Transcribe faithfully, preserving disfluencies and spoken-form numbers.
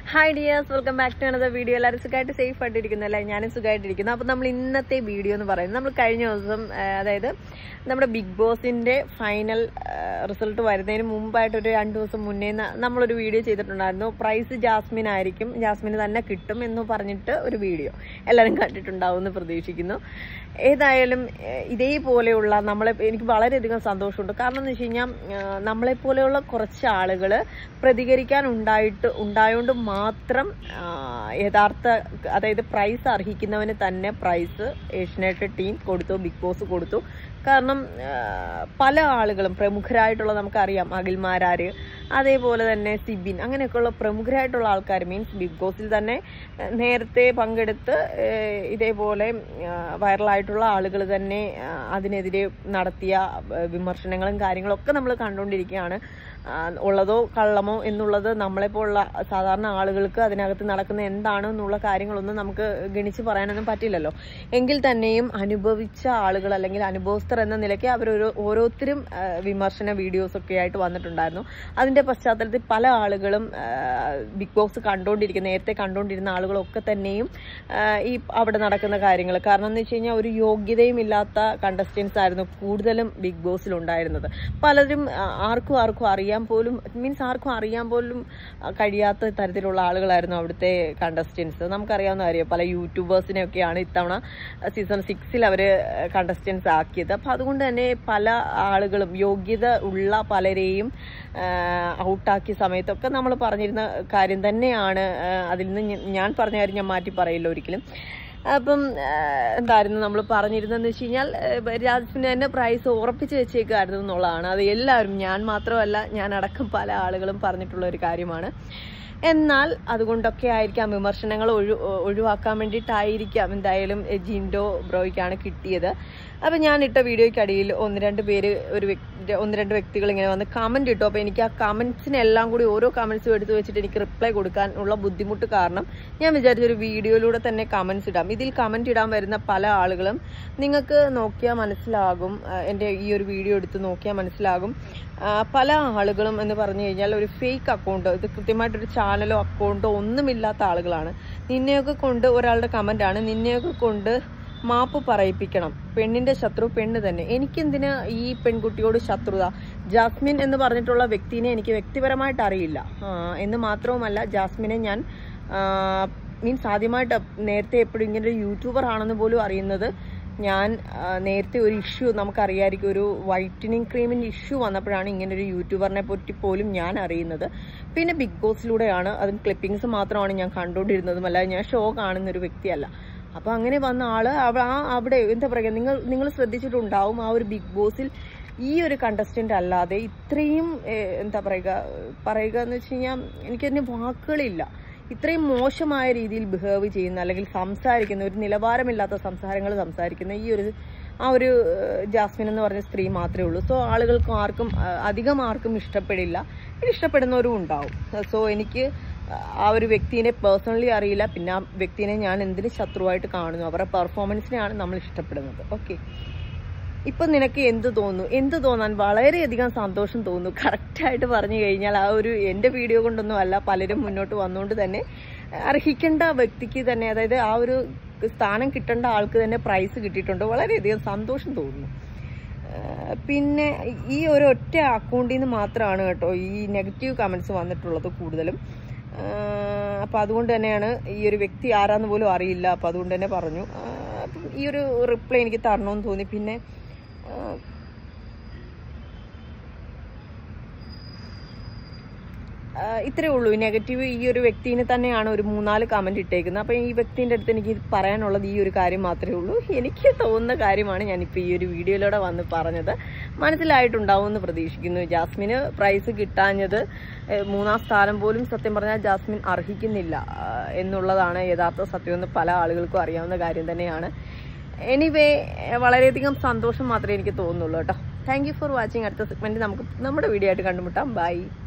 Hi dears, welcome back to another video. എല്ലാവരും സുഖമായിട്ട് safe ആയിട്ട് ഇരിക്കുന്നല്ലേ? ഞാനും സുഖമായിട്ടിരിക്കുന്നു. അപ്പോൾ നമ്മൾ ഇന്നത്തെ വീഡിയോ എന്ന് പറയുന്നത് നമ്മൾ കഴിഞ്ഞ ദിവസം അതായത് നമ്മുടെ ബിഗ് ബോസിന്റെ ഫൈനൽ റിസൾട്ട് വരുന്നതിന് മുമ്പായിട്ട് ഒരു രണ്ട് ദിവസം മുന്നേ നമ്മളൊരു വീഡിയോ ചെയ്തിട്ടുണ്ടായിരുന്നു. പ്രൈസ് ജാസ്മിൻ ആയിരിക്കും, ജാസ്മിന് തന്നെ കിട്ടും എന്ന് പറഞ്ഞിട്ട് ഒരു വീഡിയോ എല്ലാവരും കണ്ടിട്ടുണ്ടാവും എന്ന് പ്രതീക്ഷിക്കുന്നു. ഏതായാലും ഇതേപോലെയുള്ള നമ്മളെ എനിക്ക് വളരെയധികം സന്തോഷമുണ്ട്. കാരണം എന്ന് വെച്ച് കഴിഞ്ഞാൽ നമ്മളെപ്പോലെയുള്ള കുറച്ച് ആളുകൾ പ്രതികരിക്കാൻ ഉണ്ടായിട്ട് ഉണ്ടായോണ്ട് മാത്രം യഥാർത്ഥ അതായത് പ്രൈസ് അർഹിക്കുന്നവന് തന്നെ പ്രൈസ് ഏഷ്യനെറ്റ് ടീം കൊടുത്തു, ബിഗ് ബോസ് കൊടുത്തു. കാരണം പല ആളുകളും പ്രമുഖരായിട്ടുള്ള നമുക്കറിയാം, അഖിൽമാരാര്, അതേപോലെ തന്നെ സിബിൻ, അങ്ങനെയൊക്കെയുള്ള പ്രമുഖരായിട്ടുള്ള ആൾക്കാർ മീൻസ് ബിഗ് ബോസിൽ തന്നെ നേരത്തെ പങ്കെടുത്ത് ഇതേപോലെ വൈറലായിട്ടുള്ള ആളുകൾ തന്നെ അതിനെതിരെ നടത്തിയ വിമർശനങ്ങളും കാര്യങ്ങളൊക്കെ നമ്മൾ കണ്ടുകൊണ്ടിരിക്കുകയാണ്. ഉള്ളതോ കള്ളമോ എന്നുള്ളത് നമ്മളെപ്പോലുള്ള സാധാരണ ആളുകൾക്ക് അതിനകത്ത് നടക്കുന്ന എന്താണ് എന്നുള്ള കാര്യങ്ങളൊന്നും നമുക്ക് ഗണിച്ച് പറയാനൊന്നും പറ്റില്ലല്ലോ. എങ്കിൽ തന്നെയും അനുഭവിച്ച ആളുകൾ അല്ലെങ്കിൽ അനുഭവസ്ഥർ എന്ന നിലയ്ക്ക് അവരൊരു ഓരോരുത്തരും വിമർശന വീഡിയോസൊക്കെ ആയിട്ട് വന്നിട്ടുണ്ടായിരുന്നു. അതിന്റെ പശ്ചാത്തലത്തിൽ പല ആളുകളും ബിഗ് ബോസ് കണ്ടുകൊണ്ടിരിക്കുന്ന നേരത്തെ കണ്ടുകൊണ്ടിരുന്ന ആളുകളൊക്കെ തന്നെയും ഈ അവിടെ നടക്കുന്ന കാര്യങ്ങൾ കാരണം എന്ന് വെച്ച് കഴിഞ്ഞാൽ ഒരു യോഗ്യതയും ഇല്ലാത്ത കണ്ടസ്റ്റൻസ് ആയിരുന്നു കൂടുതലും ബിഗ് ബോസിൽ ഉണ്ടായിരുന്നത്. പലരും ആർക്കും ആർക്കും അറിയാൻ പോലും മീൻസ് ആർക്കും അറിയാൻ പോലും കഴിയാത്ത തരത്തിലുള്ള ആളുകളായിരുന്നു അവിടുത്തെ കണ്ടസ്റ്റൻസ്. നമുക്കറിയാവുന്ന കാര്യം പല യൂട്യൂബേഴ്സിനെയൊക്കെയാണ് ഇത്തവണ സീസൺ സിക്സിൽ അവര് കണ്ടസ്റ്റൻസ് ആക്കിയത്. അപ്പൊ അതുകൊണ്ട് തന്നെ പല ആളുകളും യോഗ്യത ഉള്ള പലരെയും ഔട്ടാക്കിയ സമയത്തൊക്കെ നമ്മൾ പറഞ്ഞിരുന്ന കാര്യം തന്നെയാണ്. അതിൽ നിന്ന് ഞാൻ പറഞ്ഞ കാര്യം ഞാൻ മാറ്റി പറയില്ല ഒരിക്കലും. അപ്പം എന്തായിരുന്നു നമ്മൾ പറഞ്ഞിരുന്നതെന്ന് വെച്ച് കഴിഞ്ഞാൽ ജാസ്മിന് തന്നെ പ്രൈസ് ഉറപ്പിച്ച് വെച്ചേക്കായിരുന്നു എന്നുള്ളതാണ്. അത് എല്ലാവരും, ഞാൻ മാത്രമല്ല ഞാൻ അടക്കം പല ആളുകളും പറഞ്ഞിട്ടുള്ള ഒരു കാര്യമാണ്. എന്നാൽ അതുകൊണ്ടൊക്കെ ആയിരിക്കാം വിമർശനങ്ങൾ ഒഴി ഒഴിവാക്കാൻ വേണ്ടിയിട്ടായിരിക്കാം എന്തായാലും ജിൻഡോ ബ്രോയ്ക്കാണ് കിട്ടിയത്. അപ്പം ഞാൻ ഇട്ട വീഡിയോയ്ക്കടിയിൽ ഒന്ന് രണ്ട് പേര് ഒരു വ്യക്തി ഒന്ന് രണ്ട് വ്യക്തികൾ ഇങ്ങനെ വന്ന് കമൻറ്റ് ഇട്ടു. അപ്പോൾ എനിക്ക് ആ കമൻറ്റ്സിനെല്ലാം കൂടി ഓരോ കമൻറ്റ്സും എടുത്ത് വെച്ചിട്ട് എനിക്ക് റിപ്ലൈ കൊടുക്കാനുള്ള ബുദ്ധിമുട്ട് കാരണം ഞാൻ വിചാരിച്ചൊരു വീഡിയോയിലൂടെ തന്നെ കമൻറ്റ്സ് ഇടാം. ഇതിൽ കമൻറ്റ് ഇടാൻ വരുന്ന പല ആളുകളും നിങ്ങൾക്ക് നോക്കിയാൽ മനസ്സിലാകും, എൻ്റെ ഈ ഒരു വീഡിയോ എടുത്ത് നോക്കിയാൽ മനസ്സിലാകും. പല ആളുകളും എന്ന് പറഞ്ഞു കഴിഞ്ഞാൽ ഒരു ഫേക്ക് അക്കൗണ്ട്, ഇത് കൃത്യമായിട്ടൊരു ചാനലോ അക്കൗണ്ടോ ഒന്നുമില്ലാത്ത ആളുകളാണ്. നിന്നെയൊക്കെ കൊണ്ട് ഒരാളുടെ കമൻ്റാണ്, നിന്നെയൊക്കെ കൊണ്ട് മാപ്പ് പറയിപ്പിക്കണം, പെണ്ണിന്റെ ശത്രു പെണ്ണ് തന്നെ. എനിക്കെന്തിന് ഈ പെൺകുട്ടിയോട് ശത്രുത? ജാസ്മിൻ എന്ന് പറഞ്ഞിട്ടുള്ള വ്യക്തിനെ എനിക്ക് വ്യക്തിപരമായിട്ട് അറിയില്ല എന്ന് മാത്രവുമല്ല, ജാസ്മിനെ ഞാൻ മീൻസ് ആദ്യമായിട്ട് നേരത്തെ എപ്പോഴും ഇങ്ങനൊരു യൂട്യൂബർ ആണെന്ന് പോലും അറിയുന്നത് ഞാൻ നേരത്തെ ഒരു ഇഷ്യൂ നമുക്കറിയാമായിരിക്കും, ഒരു വൈറ്റനിങ് ക്രീമിന്റെ ഇഷ്യൂ വന്നപ്പോഴാണ് ഇങ്ങനൊരു യൂട്യൂബറിനെ പറ്റി പോലും ഞാൻ അറിയുന്നത്. പിന്നെ ബിഗ് ബോസിലൂടെയാണ്, അതും ക്ലിപ്പിങ്സ് മാത്രമാണ് ഞാൻ കണ്ടുകൊണ്ടിരുന്നതും, അല്ലാതെ ഞാൻ ഷോ കാണുന്ന ഒരു വ്യക്തിയല്ല. അപ്പൊ അങ്ങനെ വന്ന ആള് ആ അവിടെ എന്താ പറയുക, നിങ്ങൾ നിങ്ങൾ ശ്രദ്ധിച്ചിട്ടുണ്ടാവും ആ ഒരു ബിഗ് ബോസിൽ ഈ ഒരു കണ്ടസ്റ്റന്റ് അല്ലാതെ ഇത്രയും എന്താ പറയുക പറയുക എന്ന് വെച്ച് കഴിഞ്ഞാൽ എനിക്കതിന് വാക്കുകളില്ല. ഇത്രയും മോശമായ രീതിയിൽ ബിഹേവ് ചെയ്യുന്ന അല്ലെങ്കിൽ സംസാരിക്കുന്ന ഒരു നിലവാരമില്ലാത്ത സംസാരങ്ങൾ സംസാരിക്കുന്ന ഈ ഒരു ആ ഒരു ജാസ്മിൻ എന്ന് പറഞ്ഞ സ്ത്രീ മാത്രമേ ഉള്ളൂ. സോ ആളുകൾക്ക് ആർക്കും അധികം ആർക്കും ഇഷ്ടപ്പെടില്ല, ഇഷ്ടപ്പെടുന്നവരും ഉണ്ടാവും. സോ എനിക്ക് ആ ഒരു വ്യക്തിനെ പേഴ്സണലി അറിയില്ല, പിന്നെ ആ വ്യക്തിനെ ഞാൻ എന്തിന് ശത്രുവായിട്ട് കാണുന്നു, അവരുടെ പെർഫോമൻസിനെയാണ് നമ്മൾ ഇഷ്ടപ്പെടുന്നത്. ഓക്കെ, ഇപ്പൊ നിനക്ക് എന്ത് തോന്നുന്നു? എന്ത് തോന്നാൻ? വളരെയധികം സന്തോഷം തോന്നുന്നു. കറക്റ്റായിട്ട് പറഞ്ഞു കഴിഞ്ഞാൽ ആ ഒരു എൻ്റെ വീഡിയോ കൊണ്ടൊന്നും അല്ല, പലരും മുന്നോട്ട് വന്നുകൊണ്ട് തന്നെ അർഹിക്കേണ്ട വ്യക്തിക്ക് തന്നെ, അതായത് ആ ഒരു സ്ഥാനം കിട്ടേണ്ട ആൾക്ക് തന്നെ പ്രൈസ് കിട്ടിയിട്ടുണ്ട്. വളരെയധികം സന്തോഷം തോന്നുന്നു. പിന്നെ ഈ ഒരു ഒറ്റ അക്കൗണ്ടിൽ നിന്ന് മാത്രമാണ് കേട്ടോ ഈ നെഗറ്റീവ് കമൻറ്റ്സ് വന്നിട്ടുള്ളത് കൂടുതലും. അപ്പം അതുകൊണ്ട് തന്നെയാണ് ഈ ഒരു വ്യക്തി ആരാന്ന് പോലും അറിയില്ല. അപ്പം അതുകൊണ്ട് തന്നെ പറഞ്ഞു ഈ ഒരു റിപ്ലൈ എനിക്ക് തരണമെന്ന് തോന്നി. പിന്നെ ഇത്രേ ഉള്ളൂ. നെഗറ്റീവ് ഈ ഒരു വ്യക്തിനെ തന്നെയാണ് ഒരു മൂന്നാല് കമന്റ് ഇട്ടേക്കുന്നത്. അപ്പം ഈ വ്യക്തിൻ്റെ അടുത്ത് എനിക്ക് പറയാനുള്ളത് ഈ ഒരു കാര്യം മാത്രമേ ഉള്ളൂ. എനിക്ക് തോന്നുന്ന കാര്യമാണ് ഞാനിപ്പോൾ ഈ ഒരു വീഡിയോയിലൂടെ വന്ന് പറഞ്ഞത്. മനസ്സിലായിട്ടുണ്ടാവും എന്ന് പ്രതീക്ഷിക്കുന്നു. ജാസ്മിന് പ്രൈസ് കിട്ടാഞ്ഞത് മൂന്നാം സ്ഥാനം പോലും സത്യം പറഞ്ഞാൽ ജാസ്മിൻ അർഹിക്കുന്നില്ല എന്നുള്ളതാണ് യഥാർത്ഥ സത്യമെന്ന് പല ആളുകൾക്കും അറിയാവുന്ന കാര്യം തന്നെയാണ്. എനിവേ വളരെയധികം സന്തോഷം മാത്രമേ എനിക്ക് തോന്നുന്നുള്ളൂ കേട്ടോ. Thank you for watching. അടുത്ത സെഗ്മെന്റ് നമുക്ക് നമ്മുടെ വീഡിയോ ആയിട്ട് കണ്ടുമുട്ടാം. ബൈ.